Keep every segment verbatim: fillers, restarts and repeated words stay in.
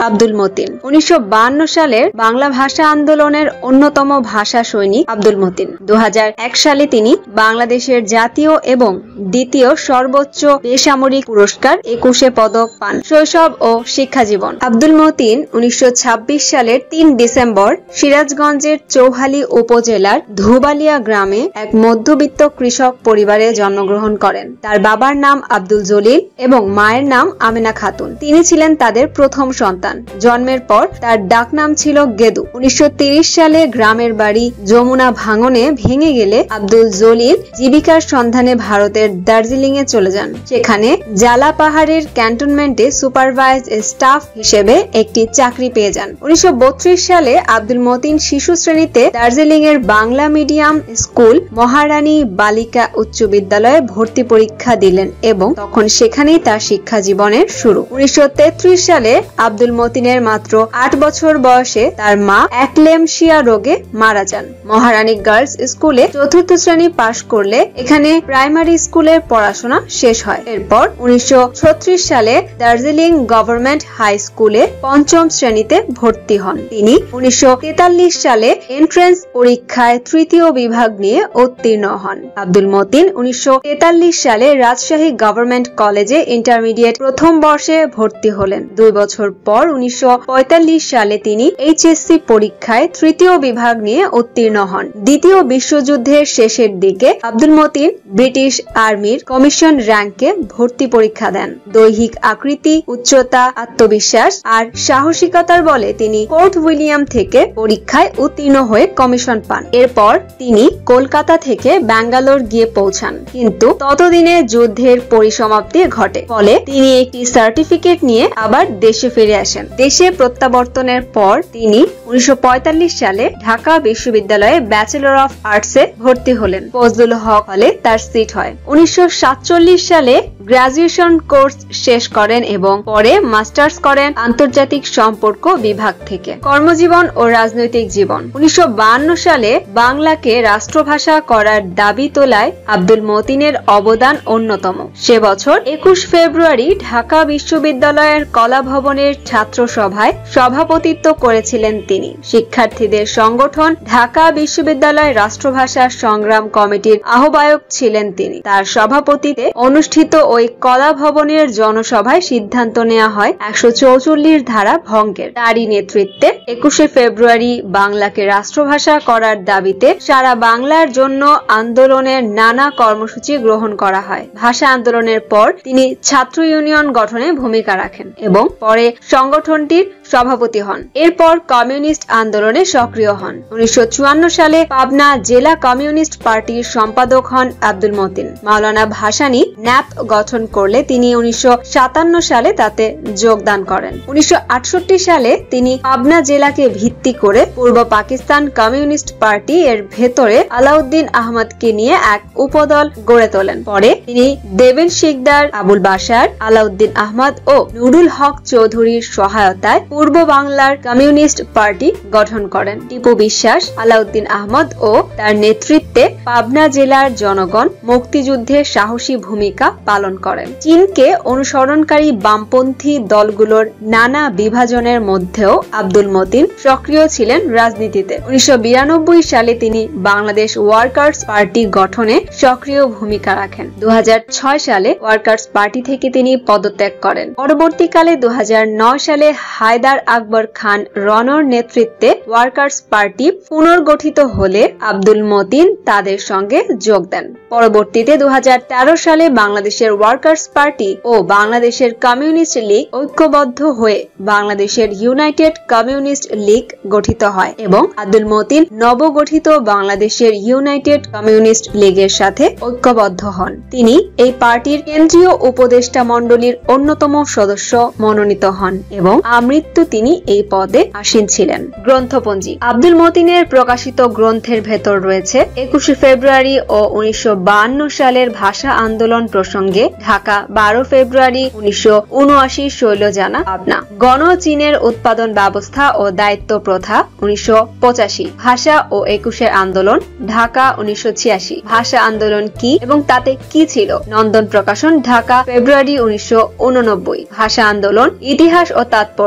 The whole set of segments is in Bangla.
আব্দুল মতিন। উনিশশো বায়ান্ন সালের বাংলা ভাষা আন্দোলনের অন্যতম ভাষা সৈনিক আব্দুল মতিন। দু হাজার এক সালে তিনি বাংলাদেশের জাতীয় এবং দ্বিতীয় সর্বোচ্চ বেসামরিক পুরস্কার একুশে পদক পান। শৈশব ও শিক্ষা জীবন। আব্দুল মতিন উনিশশো ছাব্বিশ সালের তিন ডিসেম্বর সিরাজগঞ্জের চৌহালি উপজেলার ধুবালিয়া গ্রামে এক মধ্যবিত্ত কৃষক পরিবারে জন্মগ্রহণ করেন। তার বাবার নাম আব্দুল জলিল এবং মায়ের নাম আমেনা খাতুন। তিনি ছিলেন তাদের প্রথম সন্তান। জন্মের পর তার ডাকনাম ছিল গেদু। উনিশশো তিরিশ সালে গ্রামের বাড়ি যমুনা ভাঙনে ভেঙে গেলে আব্দুল জলিল জীবিকার সন্ধানে ভারতের দার্জিলিং এ চলে যান। সেখানে জালা পাহাড়ের ক্যান্টনমেন্টে সুপারভাইজ স্টাফ হিসেবে একটি চাকরি পেয়ে যান। উনিশশো বত্রিশ সালে আব্দুল মতিন শিশু শ্রেণীতে দার্জিলিং এর বাংলা মিডিয়াম স্কুল মহারানী বালিকা উচ্চ বিদ্যালয়ে ভর্তি পরীক্ষা দিলেন এবং তখন সেখানেই তার শিক্ষা জীবনের শুরু। উনিশশো তেত্রিশ সালে আব্দুল মতিনের মাত্র আট বছর বয়সে তার মা অ্যাক্লেমশিয়া রোগে মারা যান। মহারানী গার্লস স্কুলে চতুর্থ শ্রেণী পাশ করলে এখানে প্রাইমারি স্কুলের পড়াশোনা শেষ হয়। এরপর উনিশশো ছত্রিশ সালে দার্জিলিং গভর্নমেন্ট হাই স্কুলে পঞ্চম শ্রেণীতে ভর্তি হন। তিনি উনিশশো তেতাল্লিশ সালে এন্ট্রেন্স পরীক্ষায় তৃতীয় বিভাগ নিয়ে উত্তীর্ণ হন। আব্দুল মতিন উনিশশো তেতাল্লিশ সালে রাজশাহী গভর্নমেন্ট কলেজে ইন্টারমিডিয়েট প্রথম বর্ষে ভর্তি হলেন। দুই বছর পর উনিশশো পঁয়তাল্লিশ সালে তিনি এইচএসসি পরীক্ষায় তৃতীয় বিভাগ নিয়ে উত্তীর্ণ হন। দ্বিতীয় বিশ্বযুদ্ধের শেষের দিকে আব্দুল মতিন ব্রিটিশ আর্মির কমিশন র্যাঙ্কে ভর্তি পরীক্ষা দেন। দৈহিক আকৃতি, উচ্চতা, আত্মবিশ্বাস আর সাহসিকতার বলে তিনি ফোর্ট উইলিয়াম থেকে পরীক্ষায় উত্তীর্ণ হয়ে কমিশন পান। এরপর তিনি কলকাতা থেকে ব্যাঙ্গালোর গিয়ে পৌঁছান, কিন্তু ততদিনে যুদ্ধের পরিসমাপ্তি ঘটে। ফলে তিনি একটি সার্টিফিকেট নিয়ে আবার দেশে ফিরে আসেন। দেশে প্রত্যাবর্তনের পর তিনি উনিশশো পঁয়তাল্লিশ সালে ঢাকা বিশ্ববিদ্যালয়ে ব্যাচেলর অফ আর্টসে ভর্তি হলেন। ফজলুল হক হলে তার সিট হয়। উনিশশো সাতচল্লিশ সালে গ্রাজুয়েশন কোর্স শেষ করেন এবং পরে মাস্টার্স করেন আন্তর্জাতিক সম্পর্ক বিভাগ থেকে। কর্মজীবন ও রাজনৈতিক জীবন। উনিশশো বায়ান্ন সালে বাংলাকে রাষ্ট্রভাষা করার দাবি তোলায় আব্দুল মতিনের অবদান অন্যতম। সে বছর একুশ ফেব্রুয়ারি ঢাকা বিশ্ববিদ্যালয়ের কলা ভবনের ছাত্র সভায় সভাপতিত্ব করেছিলেন তিনি। শিক্ষার্থীদের সংগঠন ঢাকা বিশ্ববিদ্যালয় রাষ্ট্রভাষা সংগ্রাম কমিটির আহ্বায়ক ছিলেন তিনি। তার সভাপতিত্বে অনুষ্ঠিত ওই কলা ভবনের জনসভায় সিদ্ধান্ত নেওয়া হয় একশো চৌচল্লিশ ধারা ভঙ্গের। তারই নেতৃত্বে একুশে ফেব্রুয়ারি বাংলাকে রাষ্ট্রভাষা করার দাবিতে সারা বাংলার জন্য আন্দোলনের নানা কর্মসূচি গ্রহণ করা হয়। ভাষা আন্দোলনের পর তিনি ছাত্র ইউনিয়ন গঠনে ভূমিকা রাখেন এবং পরে সংগঠনটির সভাপতি হন। এরপর কমিউনিস্ট আন্দোলনে সক্রিয় হন। উনিশশো চুয়ান্ন সালে পাবনা জেলা কমিউনিস্ট পার্টির সম্পাদক হন আব্দুল মতিন। মাওলানা ভাসানী ন্যাপ গঠন করলে তিনি উনিশশো সাতান্ন সালে তাতে যোগদান করেন। উনিশশো আটষট্টি সালে তিনি পাবনা জেলাকে ভিত্তি করে পূর্ব পাকিস্তান কমিউনিস্ট পার্টি এর ভেতরে আলাউদ্দিন আহমদকে নিয়ে এক উপদল গড়ে তোলেন। পরে তিনি দেবেন শিকদার, আবুল বাশার, আলাউদ্দিন আহমদ ও নুরুল হক চৌধুরীর সহায়তায় পূর্ব বাংলার কমিউনিস্ট পার্টি গঠন করেন। টিপু বিশ্বাস, আলাউদ্দিন আহমদ ও তার নেতৃত্বে পাবনা জেলার জনগণ মুক্তিযুদ্ধে সাহসী ভূমিকা পালন করেন। চীনকে অনুসরণকারী বামপন্থী দলগুলোর নানা বিভাজনের মধ্যেও আব্দুল মতিন সক্রিয় ছিলেন রাজনীতিতে। উনিশশো বিরানব্বই সালে তিনি বাংলাদেশ ওয়ার্কার্স পার্টি গঠনে সক্রিয় ভূমিকা রাখেন। দু হাজার ছয় সালে ওয়ার্কার্স পার্টি থেকে তিনি পদত্যাগ করেন। পরবর্তীকালে দু হাজার নয় সালে হায়দার আকবর খান রনর নেতৃত্বে ওয়ার্কার্স পার্টি পুনর্গঠিত হলে আব্দুল মতিন তাদের সঙ্গে যোগ দেন। পরবর্তীতে দু হাজার তেরো সালে বাংলাদেশের ওয়ার্কার্স পার্টি ও বাংলাদেশের কমিউনিস্ট লীগ ঐক্যবদ্ধ হয়ে বাংলাদেশের ইউনাইটেড কমিউনিস্ট লীগ গঠিত হয় এবং আব্দুল মতিন নবগঠিত বাংলাদেশের ইউনাইটেড কমিউনিস্ট লীগের সাথে ঐক্যবদ্ধ হন। তিনি এই পার্টির কেন্দ্রীয় উপদেষ্টা মণ্ডলীর অন্যতম সদস্য মনোনীত হন এবং আমৃত্যু তিনি এই পদে আসীন ছিলেন। গ্রন্থপঞ্জি। আব্দুল মতিনের প্রকাশিত গ্রন্থের ভেতর রয়েছে একুশে ফেব্রুয়ারি ও উনিশশো বায়ান্ন সালের ভাষা আন্দোলন প্রসঙ্গে ঢাকা বারো ফেব্রুয়ারি উনিশশো উনআশি শৈলজানা পাবনা, গণ চীনের উৎপাদন ব্যবস্থা ও দায়িত্ব প্রথা উনিশশো পঁচাশি, ভাষা ও একুশের আন্দোলন ঢাকা উনিশশো ছিয়াশি, ভাষা আন্দোলন কি এবং তাতে কি ছিল, নন্দন প্রকাশন ঢাকা ফেব্রুয়ারি উনিশশো উননব্বই, ভাষা আন্দোলন ইতিহাস ও তাৎপর্য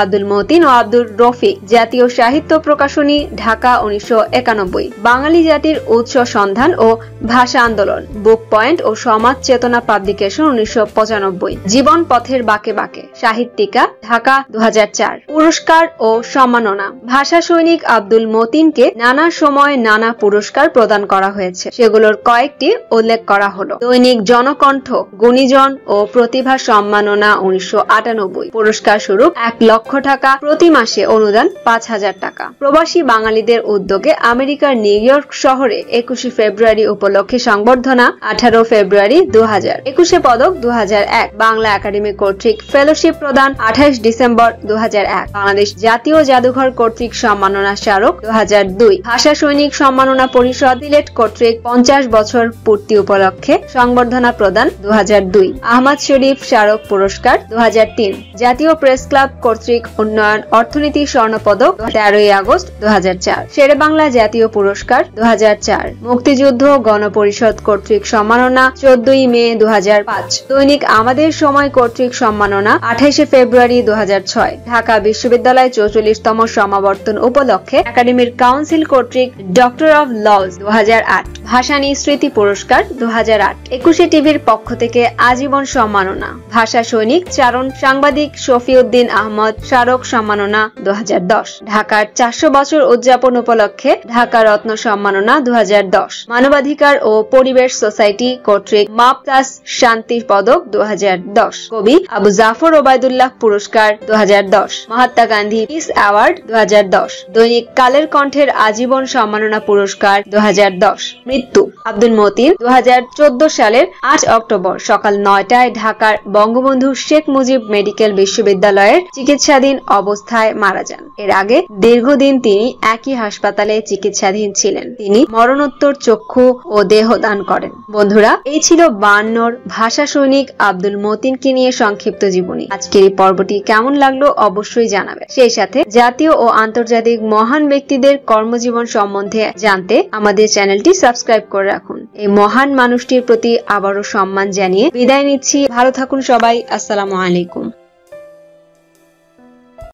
আব্দুল মতিন ও আব্দুর রফিক, জাতীয় সাহিত্য প্রকাশনী, ঢাকা উনিশশো একানব্বই। বাঙালি জাতির উৎস সন্ধান ও ভাষা আন্দোলন, বুক পয়েন্ট ও সমাজ চেতনা পাবলিকেশন উনিশশো পঁচানব্বই। জীবন পথের বাঁকে বাঁকে, সাহিত্যিকা, ঢাকা দু হাজার চার। পুরস্কার ও সম্মাননা, ভাষা সৈনিক আব্দুল মতিনকে নানা সময় নানা পুরস্কার প্রদান করা হয়েছে, সেগুলোর কয়েকটি উল্লেখ করা হলো। দৈনিক জনকণ্ঠ, গুণীজন ও প্রতিভা সম্মাননা উনিশশো আটানব্বই, পুরস্কার স্বরূপ এক লক্ষ টাকা, প্রতি মাসে অনুদান পাঁচ হাজার টাকা। প্রবাসী বাঙালিদের উদ্যোগে আমেরিকার নিউ ইয়র্ক শহরে একুশে ফেব্রুয়ারি উপলক্ষে সংবর্ধনা আঠারো ফেব্রুয়ারি দু হাজার। একুশে পদক দু হাজার এক, বাংলা একাডেমি কর্তৃক ফেলোশিপ প্রদান আঠাইশ ডিসেম্বর দু হাজার এক। বাংলাদেশ জাতীয় জাদুঘর কর্তৃক সম্মাননা স্মারক দু হাজার দুই। ভাষা সৈনিক সম্মাননা পরিষদ সিলেট কর্তৃক পঞ্চাশ বছর পূর্তি উপলক্ষে সংবর্ধনা প্রদান দু হাজার দুই। আহমদ শরীফ স্মারক পুরস্কার দু হাজার তিন। জাতীয় প্রেস ক্লাব কর্তৃক উন্নয়ন অর্থনীতি স্বর্ণপদক তেরোই আগস্ট দু হাজার চার। শেরে বাংলা জাতীয় পুরস্কার দু হাজার চার। মুক্তিযুদ্ধ গণপরিষদ কর্তৃক সম্মাননা চোদ্দই মে দু হাজার পাঁচ। দৈনিক আমাদের সময় কর্তৃক সম্মাননা আঠাইশে ফেব্রুয়ারি দু হাজার ছয়। ঢাকা বিশ্ববিদ্যালয় চৌচল্লিশতম সমাবর্তন উপলক্ষে একাডেমির কাউন্সিল কর্তৃক ডক্টর অব লজ দু হাজার আট। ভাসানী স্মৃতি পুরস্কার দু হাজার আট। একুশে টিভির পক্ষ থেকে আজীবন সম্মাননা, ভাষা সৈনিক চারণ সাংবাদিক শফিউদ্দিন আহমদ স্মারক সম্মাননা দু হাজার দশ। ঢাকার চারশো বছর উদযাপন উপলক্ষে ঢাকা রত্ন সম্মাননা দু হাজার দশ। মানবাধিকার ও পরিবেশ সোসাইটি কর্তৃক মাপতাস শান্তি পদক দু হাজার দশ। কবি আবু জাফর ওবায়দুল্লাহ পুরস্কার দু হাজার দশ। মহাত্মা গান্ধী পিস অ্যাওয়ার্ড দু হাজার দশ। দৈনিক কালের কণ্ঠের আজীবন সম্মাননা পুরস্কার দু হাজার দশ। মৃত্যু আব্দুল মতিন দু হাজার চোদ্দ সালের আট অক্টোবর সকাল নয়টায় ঢাকার বঙ্গবন্ধু শেখ মুজিব মেডিকেল বিশ্ববিদ্যালয়ের চিকিৎসাধীন অবস্থায় মারা যান। এর আগে দীর্ঘদিন তিনি একই হাসপাতালে চিকিৎসাধীন ছিলেন। তিনি মরণোত্তর চক্ষু ও দেহ দান করেন। বন্ধুরা, এই ছিল বায়ান্নর ভাষা সৈনিক আব্দুল মতিনকে নিয়ে সংক্ষিপ্ত জীবনী। আজকের এই পর্বটি কেমন লাগলো অবশ্যই জানাবেন। সেই সাথে জাতীয় ও আন্তর্জাতিক মহান ব্যক্তিদের কর্মজীবন সম্বন্ধে জানতে আমাদের চ্যানেলটি সাবস্ক্রাইব করে রাখুন। এই মহান মানুষটির প্রতি আবারও সম্মান জানিয়ে বিদায় নিচ্ছি। ভালো থাকুন সবাই। আসসালামু আলাইকুম।